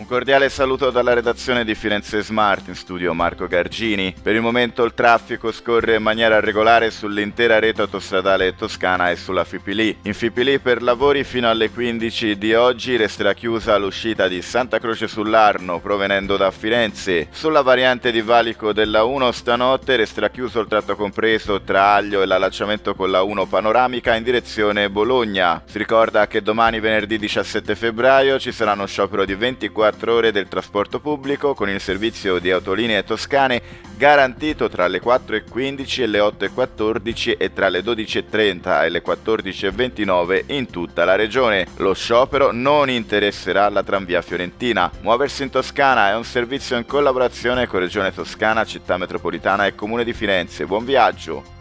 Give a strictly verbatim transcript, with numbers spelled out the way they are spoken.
Un cordiale saluto dalla redazione di Firenze Smart, in studio Marco Gargini. Per il momento il traffico scorre in maniera regolare sull'intera rete autostradale toscana e sulla Fipili. In Fipili per lavori fino alle quindici di oggi resterà chiusa l'uscita di Santa Croce sull'Arno provenendo da Firenze. Sulla variante di valico della uno stanotte resterà chiuso il tratto compreso tra Aglio e l'allacciamento con la uno panoramica in direzione Bologna. Si ricorda che domani venerdì diciassette febbraio ci sarà uno sciopero di ventiquattro ore del trasporto pubblico con il servizio di autolinee toscane garantito tra le quattro e quindici e le otto e quattordici e tra le dodici e trenta e le quattordici e ventinove in tutta la regione. Lo sciopero non interesserà la tranvia fiorentina. Muoversi in Toscana è un servizio in collaborazione con Regione Toscana, Città Metropolitana e Comune di Firenze. Buon viaggio!